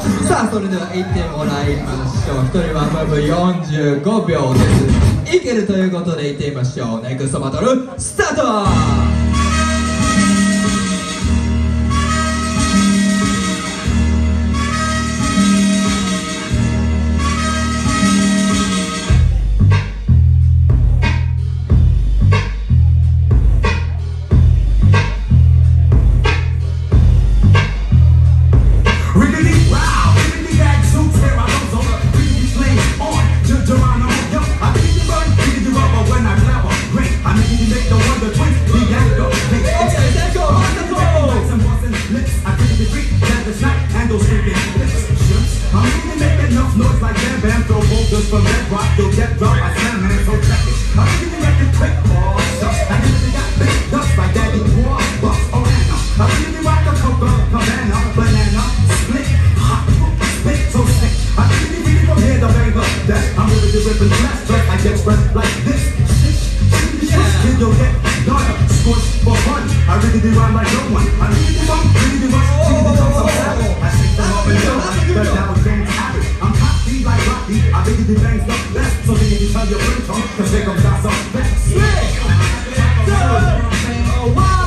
さあそれでは行ってもらいましょう。1人はムーブ45秒です。いけるということで行ってみましょう。ネクストバトルスタート。 From that rock, you'll get dropped by Slam Man, so check it. I'm gonna make it quick, boss. I usually got big ducks like Daddy Warbucks. Oh, Anna. I usually rock a Coca, Cabana, banana, split, hot, spit, so sick. I usually read it from here to bang up that. I'm really ripping fast, but I get expressed like this. Kid, you'll get done, scorched for fun. I really do rhyme like no one. I really do rhyme, really do rush, really do some savage. I shake them up and down, but now it's James Average. I'm cocky like Rocky, I think you do bangs up best. So then you tell your friends, cause here comes that some best. 3, 2, 1.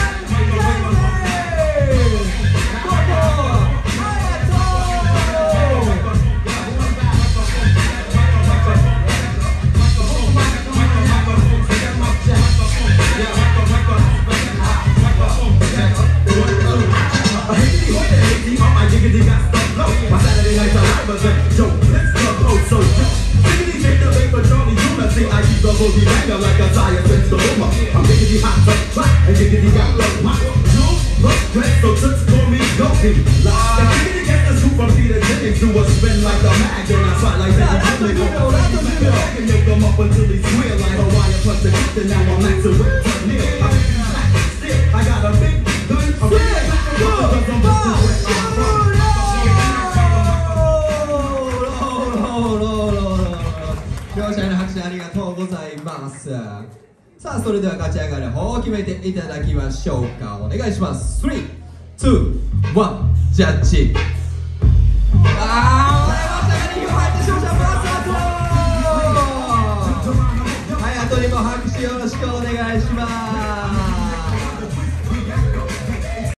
My Saturday nights are live, but yo, let's go, so diggity take the bait for Johnny Luna. See, I keep the boogie banger like a tire since the rumor. I'm diggity hot, so try, and diggity got the my jewels, look dressed, so just for me, go see. And diggity gets the scoop from Peter Jennings, do a spin like a mag, and I try like that. And you'll come up until he squeal like Hawaiian plus the gift, and now I'm like to whip to Neil. I'm back, still, I got a big gun, I'm ready to go, because I'm bustin' where I'm from. 両者への拍手ありがとうございます。さあそれでは勝ち上がる方を決めていただきましょうか。お願いします。3、2、1、ジャッジ。